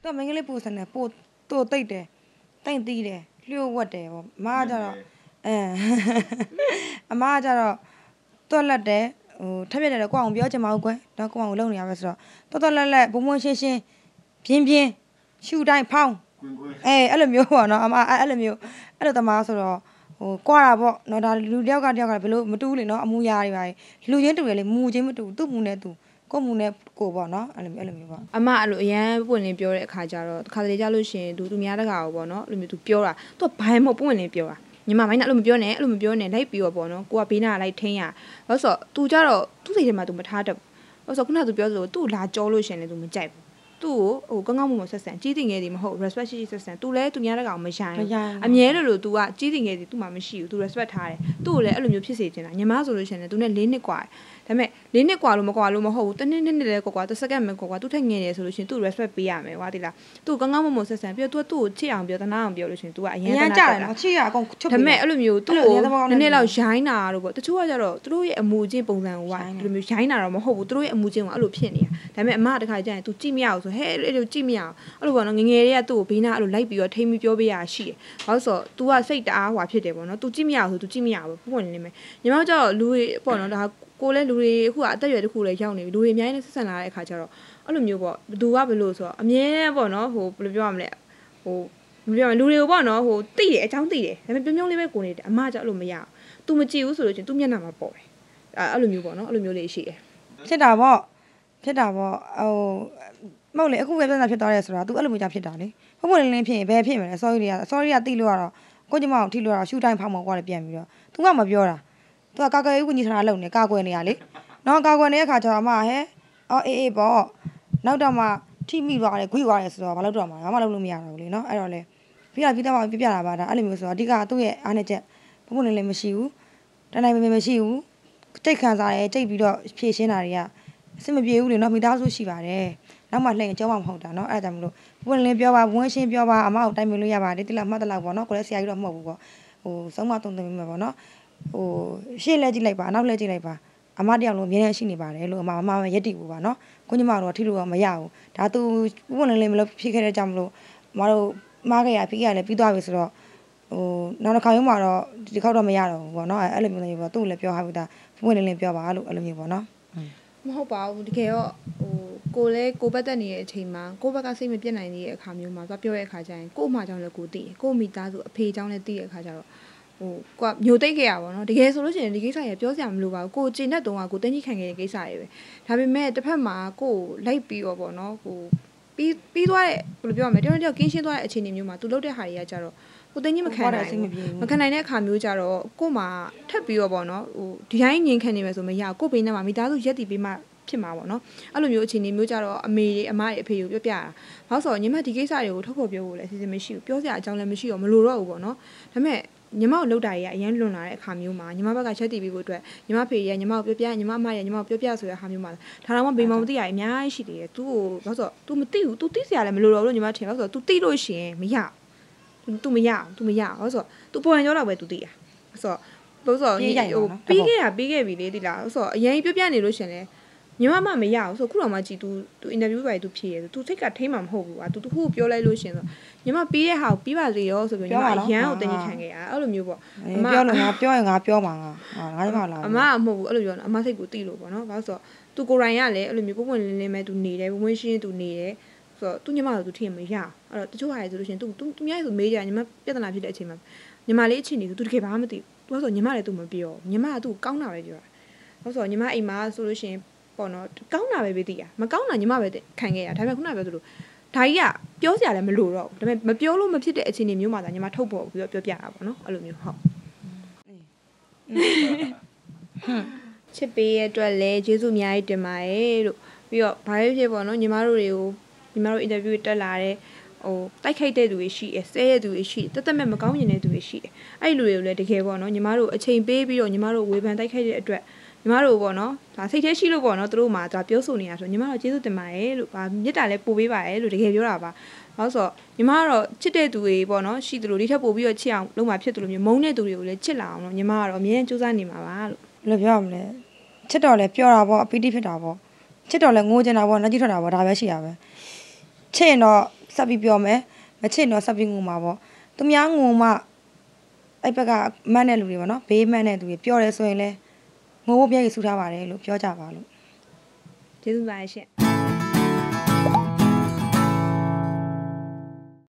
တော့မင်းကလေးပို့စနေပို့တို့တိတ်တယ်တိတ်တီးတယ်လျှို့ဝတ်တယ်ပေါ့အမားကြတော့အမားကြတော့တွက်လက်တယ်ဟိုထက်ပြက်တယ်ကိုအောင်ပြောချင်မဟုတ်ကွယ်တော့ကိုအောင်လုံနေရပဲဆိုတော့တော်လက်ဘုံဘုံရှင်းရှင်းပြင်းပြင်းရှူတိုင်းဖောင်းအဲ့လိုမျိုးပေါ့နော်အမအဲ့လိုမျိုးအဲ့လိုသမားဆိုတော့ဟိုကွာတာပေါ့နော်ဒါလူတယောက်ကဘယ်လိုမတူးလေနော်အမူအရာတွေပါလူချင်းတူတယ်လေမူချင်းမတူသူ့မူနဲ့သူကိုမူနဲ့ကိုပေါ့နော်အဲ့လိုမျိုးပေါ့အမအဲ့လိုအရန်ပွင့်လင်းပြောတဲ့အခါကျတော့တစ်ခါတလေကြလို့ရှင်သူများတကာကိုပေါ့နော်အဲ့လိုမျိုးသူပြောတာသူကဘိုင်းမဟုတ်ပွင့်လင်းပြောတာညီမမိုင်းနဲ့အဲ့လိုမပြောနဲ့အဲ့လိုမပြောနဲ့လိုက်ပြီးတော့ပေါ့နော်ကိုကဘေးနာလိုက်ထင်းရလို့ဆိုတော့သူကြတော့သူ့စိတ်ထဲမှာသူမထားတတ်ဘူးလို့ဆိုခုနကသူပြောသလိုသူ့လာကြောလို့ရှင်လေသူမကြိုက်ဘူးသူ့ကိုဟိုကောင်းကောင်းမွန်မွန်ဆက်ဆံကြီးတင်ငယ်သည်မဟုတ် respect ရှိဆက်ဆံ तू လဲသူများတကောင်မရိုင်းအမြဲတလို့ तू ကကြီးတင်ငယ်သည် तू မှမရှိဘူး तू respect ထားတယ်သူ့ကိုလည်းအဲ့လိုမျိုးဖြစ်စေချင်တာညီမဆိုလို့ရှိရင်လည်း तू နဲ့4နှစ်กว่าဒါပေမဲ့4နှစ်กว่าလို့မกว่าလို့မဟုတ်ဘူးတစ်နှစ်နှစ်လဲกว่าတစ်စက္ကန့်ပဲกว่า तू ထက်ငယ်တယ်ဆိုလို့ရှိရင် तू respect ပေးရမယ်ဟွာတိလား तू ကောင်းကောင်းမွန်မွန်ဆက်ဆံပြီးတော့ तू ကသူ့ကိုချစ်အောင်ပြောတနာအောင်ပြောလို့ရှိရင် तू ကအရင်တနာကြတယ်နော်ချစ်ရအကုန်ချုပ်ဒါပေမဲ့အဲ့လိုမျိုးသူ့ကိုနည်းနည်းလောက်ရိုင်းတာတော့ပေါ့တချို့ကကြတော့သူတို့ရဲ့အမူအကျင့်ပုံစံကိုကဒီလိုမျိုးရိုင်းတာတော့မဟုတ်ဘူးသူတို့ရဲ့အမူအကျင့်ကအဲ့လိုဖြစ်နေတာဒါပေမဲ့အမတခါကျရင် तू ကြည့်မရဘူးဆိုဟဲ့အဲ့လိုကြည့်မရအောင်အဲ့လိုပေါ့နော်ငငယ်တွေကသူ့ကိုဘေးနာအဲ့လိုလိုက်ပြီးတော့ထိမ့်ပြီးပြောပေးရရှိတယ်ဘာလို့ဆိုတော့ तू ကစိတ်တအားဟွာဖြစ်တယ်ပေါ့နော် तू ကြည့်မရဘူးဆို तू ကြည့်မရဘူးပုံနေနေမယ်ညီမတို့ကျတော့လူတွေပေါ့နော်ဒါကိုလည်းလူတွေအခုကအသက်အရွယ်တစ်ခုလည်းရောက်နေပြီလူတွေအများကြီးနဲ့ဆက်ဆံလာတဲ့အခါကျတော့အဲ့လိုမျိုးပေါ့ဘသူကဘယ်လိုဆိုတော့အမြဲပေါ့နော်ဟိုဘယ်လိုပြောရမလဲဟိုလူတွေကိုပေါ့နော်ဟိုတိတယ်အကြောင်းတိတယ်ဒါပေမဲ့ပြုံးပြုံးလေးပဲကိုနေတယ်အမကျအဲ့လိုမရဘူး तू မကြည့်ဘူးဆိုလို့ချင်း तू မျက်နှာမှာပေါ်တယ်အဲ့လိုမျိုးပေါ့နော်အဲ့လိုမျိုးလေးရှိတယ်ဖြစ်တာပေါ့ဟိုမဟုတ်လေအခုပဲပြဿနာဖြစ်သွားတယ်ဆိုတာ तू အဲ့လိုမျိုးကြဖြစ်တာလေဘုံဘုံလင်းဖြစ်ရင်ဘယ်ဖြစ်မလဲ sorry ကတိလို့ရတော့ကိုကျမအောင်ထိလို့ရတော့ရှူတိုင်းဖောက်မှာကွာလေပြန်ပြီးတော့ तू ကမပြောတာ तू ကကာကွယ်ရေးဝန်ကြီးဌာနလုံနေကာကွယ်နေရလေနော်ကာကွယ်နေတဲ့အခါကျတော့အမဟဲအေးပေါ့နောက်တော့မှထိမိသွားတယ်ခွေးသွားတယ်ဆိုတော့ဘာလို့တော့မှာဘာမှလုပ်လို့မရတော့ဘူးလေနော်အဲ့တော့လေပြီးတော့ပြတာပါဒါအဲ့လိုမျိုးဆိုတော့အဓိကသူ့ရဲ့အားနဲ့ချက်ဘုံဘုံလည်းမရှိဘူးတနိုင်မမရှိဘူးတိတ်ခံစားရဲတိတ်ပြီးတော့ဖြည့်ရှင်းတာတွေကအဆင်မပြေဘူးလေနော်မိသားစုရှိပါတယ်နောက်မှလှည့်ရင်ကြောင်းမှမဟုတ်တာနော်အဲ့ဒါကြောင့်မလို့ဘုံလည်းပြောပါဘုံရှင်းပြောပါအမကိုတိုင်ပင်လို့ရပါတယ်တိလာမှတ်တလောက်ပေါ့နော်ကိုလည်းဆရာကြီးတော့မဟုတ်ဘူးပေါ့ဟိုဆုံးမတုံးသွင်းမိမှာပေါ့နော်ဟိုရှေ့လဲကြည့်လိုက်ပါနောက်လဲကြည့်လိုက်ပါအမတယောက်လုံးအမြဲတမ်းရှိနေပါတယ်လို့အမရက်တည်ဘူးပါနော်ကိုညီမတို့ထိလို့မရဘူးဒါသူဘုံလည်းမလို့ဖြစ်ခဲ့တဲ့ကြောင့်မလို့အမတို့မားခဲ့ရဖိခဲ့ရလည်းပြီးသွားပြီဆိုတော့ဟိုနောက်တစ်ခါရုံးမှာတော့ဒီခေါက်တော့မရတော့ဘူးပေါ့နော်အဲ့လိုမျိုးလေးပေါ့သူ့ကိုလည်းပြောထားပြီးသားဘုံလည်းပြောပါလို့အဲ့လိုမျိုးပေါ့နော်မဟုတ်ပါဘူးတကယ်တော့ဟိုကိုလည်းကိုဘက်တက်နေတဲ့အချိန်မှာကိုဘက်ကစိတ်မပြတ်နိုင်တဲ့အခါမျိုးမှာသွားပြောတဲ့အခါကျရင်ကို့အမကြောင့်လည်းကိုသိတယ်ကို့မိသားစုအဖေကြောင့်လည်းသိတဲ့အခါကျတော့ဟိုကိုကမျိုးသိခဲ့ရပါတော့တကယ်ဆိုလို့ရှိရင်ဒီကိစ္စရပြောစရာမလိုပါဘူးကိုကျင်တဲ့တုန်းကကိုတင်းကြီးခံခဲ့တဲ့ကိစ္စတွေပဲဒါပေမဲ့တစ်ဖက်မှာကိုလိုက်ပြီးတော့ပေါ့နော်ဟိုပြီးသွားတဲ့ဘယ်လိုပြောရမလဲတယောက်ကင်းရှင်းသွားတဲ့အခြေအနေမျိုးမှာသူလုပ်တဲ့ဟာတွေကကြတော့ကိုတင်းကြီးမခံနိုင်ဘူးမခံနိုင်တဲ့အခါမျိုးကြတော့ကို့မှာထပ်ပြီးတော့ပေါ့နော်ဟိုဒီတိုင်းငင်ခံနေမယ်ဆိုမရကို့ဘေးနဲ့မှာမိသားစုရက်တည်ပြီးမှဖြစ်မှာပေါ့နော်အဲ့လိုမျိုးအခြေအနေမျိုးကြတော့အမေတွေအမတွေအဖေတွေပြောပြတာဘာလို့ဆိုတော့ညီမဒီကိစ္စတွေကိုထုတ်ဖော်ပြောဖို့လည်းအစီအစဉ်မရှိဘူးပြောစရာအကြောင်းလည်းမရှိတော့မလိုတော့ဘူးပေါ့နော်ဒါပေမဲ့ညီမကိုလှုပ်တာကြီးကအရင်လွန်လာတဲ့အခါမျိုးမှာညီမဘက်ကချက်တည်ပြီးဖို့အတွက်ညီမဖေရညီမကိုပြောပြညီမအမရညီမကိုပြောပြဆိုတဲ့ဟာမျိုးမှာဒါတော့မှဘေးမောင်မသိရအများကြီးရှိသေးတယ်သူ့ကိုဘာလို့ဆိုတော့ तू မသိဘူး तू သိစရာလည်းမလိုတော့ဘူးလို့ညီမထင်ဘာလို့ဆိုတော့ तू သိလို့ရှိရင်မရ तू မရဘာလို့ဆိုတော့ तू ပေါ်ရင်ကြောတော့ပဲ तू သိရဆိုတော့ဟိုပြီးခဲ့ပြီလေဒီလားဆိုတော့အရင်ပြောပြနေလို့ရှင်လေညီမမရဘူးဆိုခုတော့မှကြည် तू interview ပဲ तू ဖြေရ तू စိတ်ကထိမှမဟုတ်ဘူးကွာ तू တခုပြောလိုက်လို့ရှင်ဆိုညီမပြီးတဲ့ဟာကိုပြီးပါစေရောဆိုပြီးညီမအရန်ကိုတင်ကြီးခံခဲ့ရအဲ့လိုမျိုးပေါ့အမပြောလို့ငါပြောရင်ငါပြောမှာငါလည်းမလာအမမဟုတ်ဘူးအဲ့လိုပြောအမစိတ်ကိုတိလို့ပေါ့နော်ဘာလို့ဆိုတော့ तू ကိုရိုင်းရလဲအဲ့လိုမျိုးပုံပွင့်လင်းလင်းပဲ तू နေတယ်ပုံပွင့်ရှင်း तू နေတယ်ဆိုတော့ तू ညီမတို့ तू ထင်မရအဲ့တော့တချို့ဟာတွေဆိုလို့ရှင် तू များဆိုမေးကြညီမပြဿနာဖြစ်တဲ့အချိန်မှာညီမလေးအချင်းနေ तू တကယ်ဘာမှမသိဘူးဆိုတော့ညီမလည်း तू မပြောညီမက तू ကောင်းတာပဲပြောတာဘာလို့ဆိုတော့ညီမအိမ်မှာဆိုလို့ရှင်ပေါ့နော်ကောင်းတာပဲသိရမကောင်းတာညီမပဲခံခဲ့ရဒါပေမဲ့ခုနကပြောသလိုဒါကြီးကပြောစရာလည်းမလိုတော့ဘူးဒါပေမဲ့မပြောလို့မဖြစ်တဲ့အခြေအနေမျိုးမှာသာညီမထုတ်ဖို့ပြီးတော့ပြောပြတာပေါ့နော်အဲ့လိုမျိုးဟုတ်ချစ်ပေးရဲ့အတွက်လည်းကျေးဇူးအများကြီးတင်ပါတယ်လို့ပြီးတော့ဘာဖြစ်ပေါ့နော်ညီမတို့အင်တာဗျူးတက်လာတဲ့ဟိုတိုက်ခိုက်တဲ့သူတွေရှိတယ်ဆဲတဲ့သူတွေရှိတယ်တက်မဲ့မကောင်းမြင်တဲ့သူတွေရှိတယ်အဲ့လူတွေကိုလည်းတကယ်ပေါ့နော်ညီမတို့အချိန်ပေးပြီးတော့ညီမတို့ဝေဖန်တိုက်ခိုက်တဲ့အတွက်ညီမတို့ပေါ့နော်ဒါစိတ်ထဲရှိလို့ပေါ့နော်သူတို့မှဒါပြောဆိုနေတာဆိုညီမတို့ကျေးဇူးတင်ပါတယ်လို့မြစ်တာလည်းပို့ပေးပါတယ်လို့တကယ်ပြောတာပါဘာလို့ဆိုတော့ညီမကတော့ချစ်တဲ့သူတွေပေါ့နော်ရှိသလိုဒီထက်ပို့ပြီးတော့ချစ်အောင်လုပ်မှဖြစ်တယ်လို့မျိုးမုန်းတဲ့သူတွေကိုလည်းချစ်လာအောင်လို့ညီမကတော့အမြဲတမ်းကြိုးစားနေမှာပါလို့ဘယ်လိုပြောရမလဲချစ်တော်လည်းပြောတာပေါ့အပီတိဖြစ်တာပေါ့ချစ်တော်လည်းငိုချင်တာပေါ့နှကြည့်ထွက်တာပေါ့ဒါပဲရှိရပဲချစ်ရင်တော့ဆက်ပြီးပြောမယ်မချစ်တော့ဆက်ပြီးငုံမှာပေါ့သူများငုံမှအဲ့ဘက်ကမန်းတဲ့လူတွေပေါ့နော်ဘေးမန်းတဲ့သူတွေပြောရဲဆိုရင်လဲငိုဖို့ပြည့်ရည်ဆူထားပါတယ်လို့ပြောကြပါလို့ကျေးဇူးပါရှင်